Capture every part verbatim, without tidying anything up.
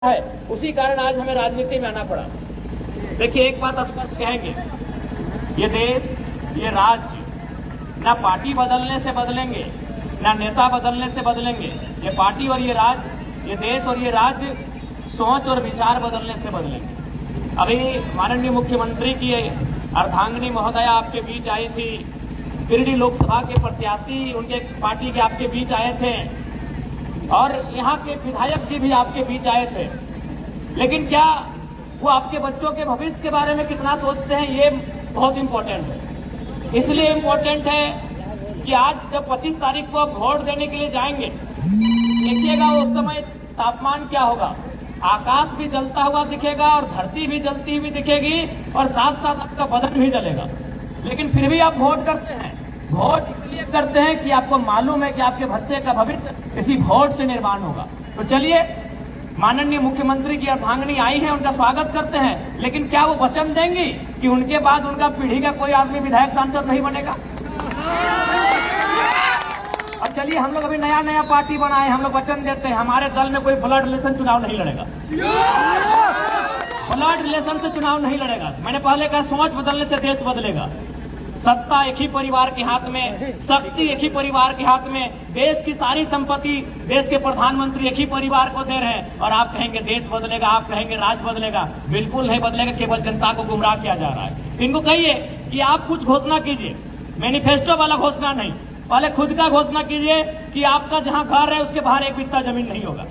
है, उसी कारण आज हमें राजनीति में आना पड़ा। देखिए, एक बात स्पष्ट कहेंगे, ये देश, ये राज्य ना पार्टी बदलने से बदलेंगे, ना नेता बदलने से बदलेंगे। ये पार्टी और ये राज्य, ये देश और ये राज्य सोच और विचार बदलने से बदलेंगे। अभी माननीय मुख्यमंत्री की अर्धांगिनी महोदया आपके बीच आई थी, गिरिडीह लोकसभा के प्रत्याशी उनके पार्टी के आपके बीच आए थे, और यहाँ के विधायक जी भी आपके बीच आए थे। लेकिन क्या वो आपके बच्चों के भविष्य के बारे में कितना सोचते हैं, ये बहुत इम्पोर्टेंट है। इसलिए इम्पोर्टेंट है कि आज जब पच्चीस तारीख को आप वोट देने के लिए जाएंगे, देखिएगा उस समय तापमान क्या होगा। आकाश भी जलता हुआ दिखेगा और धरती भी जलती हुई दिखेगी और साथ साथ आपका बदन भी जलेगा। लेकिन फिर भी आप वोट करते हैं। वोट इसलिए करते हैं कि आपको मालूम है कि आपके बच्चे का भविष्य इसी वोट से निर्माण होगा। तो चलिए, माननीय मुख्यमंत्री की अर्धांगिनी आई है, उनका स्वागत करते हैं। लेकिन क्या वो वचन देंगी कि उनके बाद उनका पीढ़ी का कोई आदमी विधायक सांसद नहीं बनेगा? और चलिए, हम लोग अभी नया नया पार्टी बनाए, हम लोग वचन देते हैं हमारे दल में कोई ब्लड रिलेशन चुनाव नहीं लड़ेगा। ब्लड रिलेशन से चुनाव नहीं लड़ेगा। मैंने पहले कहा, सोच बदलने से देश बदलेगा। सत्ता एक ही परिवार के हाथ में, शक्ति एक ही परिवार के हाथ में, देश की सारी संपत्ति देश के प्रधानमंत्री एक ही परिवार को दे रहे हैं। और आप कहेंगे देश बदलेगा, आप कहेंगे राज्य बदलेगा। बिल्कुल नहीं बदलेगा, केवल जनता को गुमराह किया जा रहा है। इनको कहिए कि आप कुछ घोषणा कीजिए, मैनिफेस्टो वाला घोषणा नहीं, पहले खुद का घोषणा कीजिए कि आपका जहां घर है उसके बाहर एक बित्ता जमीन नहीं होगा।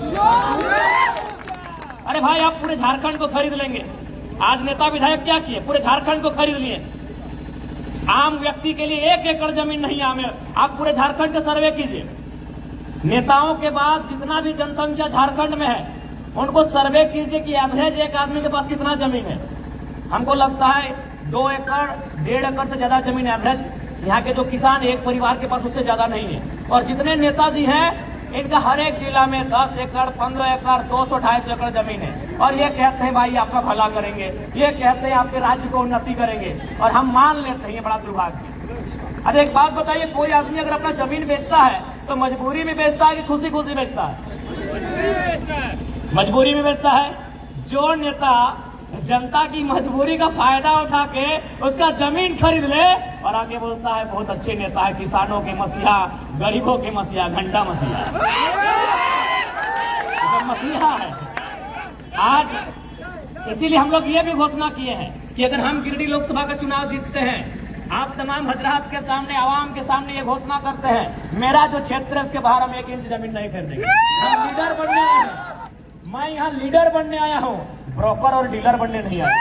अरे भाई, आप पूरे झारखंड को खरीद लेंगे। आज नेता विधायक क्या किए, पूरे झारखंड को खरीद लिए। आम व्यक्ति के लिए एक एकड़ जमीन नहीं आम है। आप पूरे झारखंड का सर्वे कीजिए, नेताओं के बाद जितना भी जनसंख्या झारखंड में है उनको सर्वे कीजिए कि एवरेज एक आदमी के पास कितना जमीन है। हमको लगता है दो एकड़ डेढ़ एकड़ से ज्यादा जमीन एवरेज यहाँ के जो किसान एक परिवार के पास उससे ज्यादा नहीं है। और जितने नेताजी हैं इनका हर एक जिला में दस एकड़, पंद्रह एकड़, दो सौ ढाई सौ एकड़ जमीन है। और ये कहते हैं भाई आपका भला करेंगे, ये कहते हैं आपके राज्य को उन्नति करेंगे, और हम मान लेते हैं। ये बड़ा दुर्भाग्य। अरे एक बात बताइए, कोई आदमी अगर अपना जमीन बेचता है तो मजबूरी में बेचता है कि खुशी खुशी बेचता है? मजबूरी में बेचता है। जो नेता जनता की मजबूरी का फायदा उठा के उसका जमीन खरीद ले और आगे बोलता है बहुत अच्छे नेता है, किसानों के मसीहा, गरीबों के मसीहा, घंटा मसीहा, तो मसीहा है। आज इसीलिए हम लोग ये भी घोषणा किए हैं कि अगर हम गिरिडीह लोकसभा का चुनाव जीतते हैं, आप तमाम हजरात के सामने, आवाम के सामने ये घोषणा करते हैं, मेरा जो क्षेत्र है उसके बाहर हम एक इंच जमीन नहीं खरीदेंगे। हम लीडर बनने आए हैं। मैं यहाँ लीडर बनने आया हूँ, ब्रोकर और डीलर बनने नहीं आया।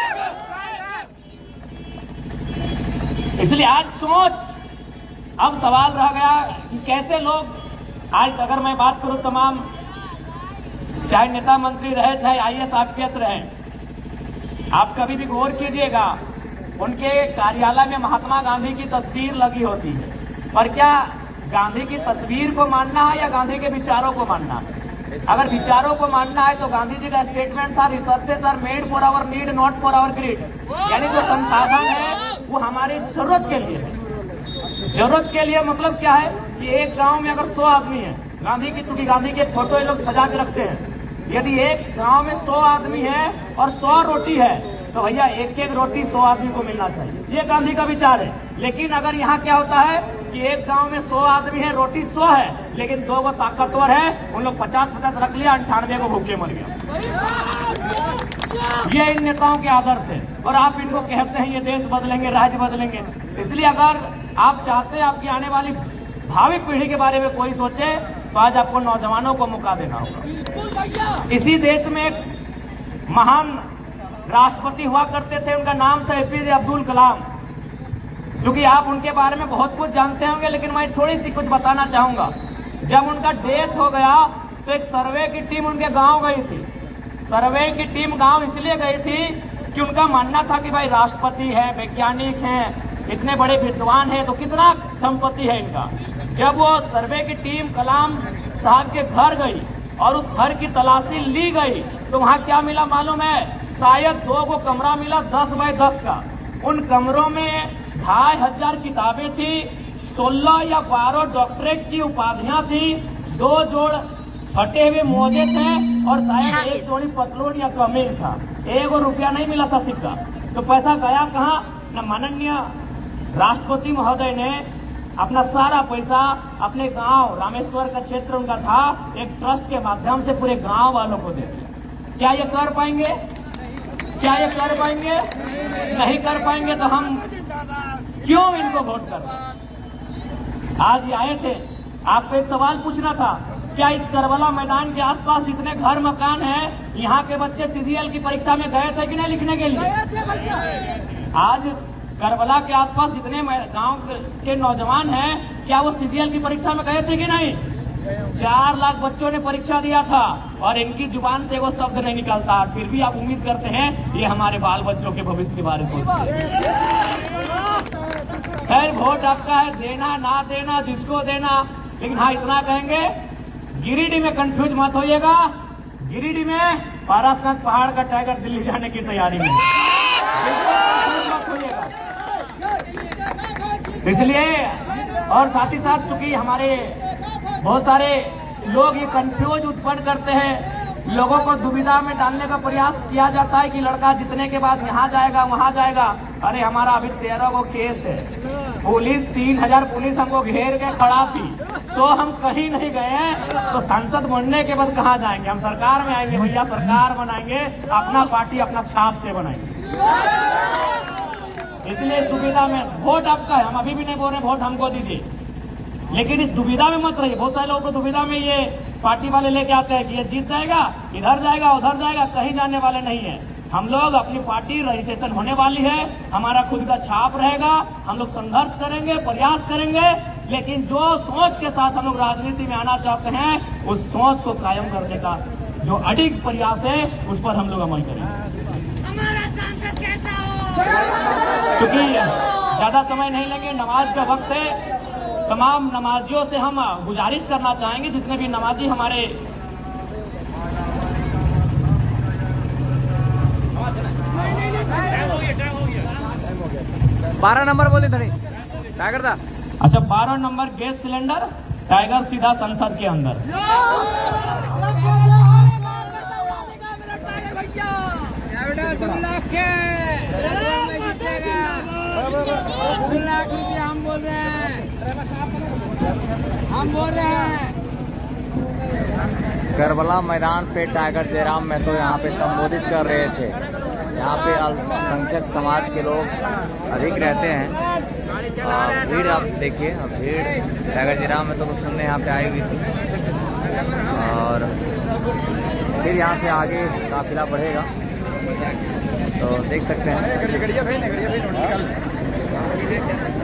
इसलिए आज सोच, अब सवाल रह गया कि कैसे लोग, आज अगर मैं बात करूं तमाम, चाहे नेता मंत्री रहे, चाहे आईएएस आईपीएस रहे, आप कभी भी गौर कीजिएगा, उनके कार्यालय में महात्मा गांधी की तस्वीर लगी होती है। पर क्या गांधी की तस्वीर को मानना है या गांधी के विचारों को मानना है? अगर विचारों को मानना है तो गांधी जी का स्टेटमेंट था, resources are made for our need, not for our greed. यानी जो संसाधन है वो हमारी जरूरत के लिए है। जरूरत के लिए मतलब क्या है कि एक गांव में अगर सौ आदमी है, गांधी की, चूंकि गांधी के फोटो ये लोग सजा के रखते हैं, यदि एक गांव में सौ आदमी है और सौ रोटी है तो भैया एक एक रोटी सौ आदमी को मिलना चाहिए। ये गांधी का विचार है। लेकिन अगर यहाँ क्या होता है कि एक गांव में सौ आदमी है, रोटी सौ है, लेकिन दो वो ताकतवर है, उन लोग पचास पचास रख लिया, अंठानवे को भूखे मर गया। ये इन नेताओं के आदर्श है। और आप इनको कहते हैं ये देश बदलेंगे, राज्य बदलेंगे। इसलिए अगर आप चाहते हैं आपकी आने वाली भावी पीढ़ी के बारे में कोई सोचे, तो आज आपको नौजवानों को मौका देना होगा। इसी देश में एक महान राष्ट्रपति हुआ करते थे, उनका नाम था एपीजे अब्दुल कलाम। क्योंकि आप उनके बारे में बहुत कुछ जानते होंगे, लेकिन मैं थोड़ी सी कुछ बताना चाहूंगा। जब उनका डेथ हो गया तो एक सर्वे की टीम उनके गांव गई थी। सर्वे की टीम गांव इसलिए गई थी कि उनका मानना था कि भाई राष्ट्रपति है, वैज्ञानिक हैं, इतने बड़े विद्वान हैं, तो कितना संपत्ति है इनका। जब वो सर्वे की टीम कलाम साहब के घर गई और उस घर की तलाशी ली गई तो वहां क्या मिला मालूम है? शायद दो को कमरा मिला दस बाय दस का। उन कमरों में ढाई हजार किताबें थी, सोलह या बारह डॉक्टरेट की उपाधियां थी, दो जोड़ फटे हुए मोजे थे और शायद एक जोड़ी पतलून या कमीज था। एक रुपया नहीं मिला था सिक्का। तो पैसा गया कहाँ? न माननीय राष्ट्रपति महोदय ने अपना सारा पैसा अपने गांव रामेश्वर का क्षेत्र उनका था, एक ट्रस्ट के माध्यम से पूरे गांव वालों को दे दिया। क्या ये कर पाएंगे? क्या ये कर पाएंगे? नहीं कर पाएंगे तो हम क्यों इनको वोट कर रहे हैं? आज ये आए थे, आपको एक सवाल पूछना था, क्या इस करबला मैदान के आसपास जितने घर मकान हैं, यहाँ के बच्चे सीजीएल की परीक्षा में गए थे कि नहीं लिखने के लिए? आज करबला के आसपास जितने गांव के नौजवान हैं, क्या वो सीजीएल की परीक्षा में गए थे कि नहीं? चार लाख बच्चों ने परीक्षा दिया था और इनकी जुबान से वो शब्द नहीं निकलता, फिर भी आप उम्मीद करते हैं ये हमारे बाल बच्चों के भविष्य के बारे में। खैर, वोट आपका है, देना ना देना जिसको देना, लेकिन हाँ इतना कहेंगे, गिरिडीह में कंफ्यूज मत होइएगा। गिरिडीह में पारसनाथ पहाड़ का टाइगर दिल्ली जाने की तैयारी में मत होइएगा। इसलिए और साथ ही साथ चूंकि हमारे बहुत सारे लोग ये कंफ्यूज उत्पन्न करते हैं, लोगों को दुविधा में डालने का प्रयास किया जाता है कि लड़का जीतने के बाद यहाँ जाएगा वहाँ जाएगा। अरे हमारा अभी तेरह को केस है, पुलिस तीन हजार पुलिस हमको घेर के खड़ा थी, तो हम कहीं नहीं गए। तो संसद बनने के बाद कहाँ जाएंगे? हम सरकार में आएंगे भैया, सरकार बनाएंगे, अपना पार्टी अपना छाप से बनाएंगे। इसलिए दुविधा में वोट आपका है, हम अभी भी नहीं बोल रहे वोट हमको दीजिए, लेकिन इस दुविधा में मत रहिए। बहुत सारे लोगों को दुविधा में ये पार्टी वाले लेके आते हैं कि ये जीत जाएगा, इधर जाएगा उधर जाएगा, कहीं जाने वाले नहीं है। हम लोग अपनी पार्टी रजिस्ट्रेशन होने वाली है, हमारा खुद का छाप रहेगा, हम लोग संघर्ष करेंगे, प्रयास करेंगे, लेकिन जो सोच के साथ हम लोग राजनीति में आना चाहते हैं उस सोच को कायम करने का जो अडिग प्रयास है उस पर हम लोग अमल करेंगे। क्योंकि ज्यादा समय नहीं लगे, नमाज का वक्त है। तमाम नमाजियों से हम गुजारिश करना चाहेंगे, जितने भी नमाजी हमारे बारह नंबर बोले धनी टाइगर था। अच्छा, बारह नंबर गैस सिलेंडर टाइगर सीधा संसद के अंदर। दो लाख रुपया हम बोल रहे हैं, हम बोल रहे हैं। करबला मैदान पे टाइगर जयराम में तो यहाँ पे संबोधित कर रहे थे। यहाँ पे अल्पसंख्यक समाज के लोग अधिक रहते हैं और भीड़ आप देखिए, भीड़ टाइगर जयराम में तो लोग सुनने यहाँ पे आई हुई थी और फिर यहाँ से आगे काफिला बढ़ेगा तो देख सकते हैं।